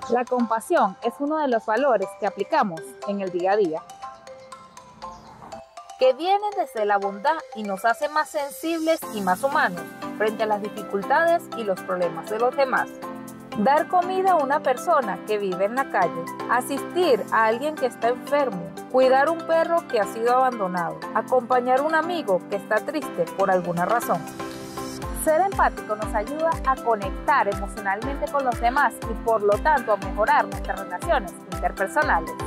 La compasión es uno de los valores que aplicamos en el día a día, que viene desde la bondad y nos hace más sensibles y más humanos frente a las dificultades y los problemas de los demás. Dar comida a una persona que vive en la calle, asistir a alguien que está enfermo, cuidar un perro que ha sido abandonado, acompañar a un amigo que está triste por alguna razón. Ser empático nos ayuda a conectar emocionalmente con los demás y por lo tanto a mejorar nuestras relaciones interpersonales.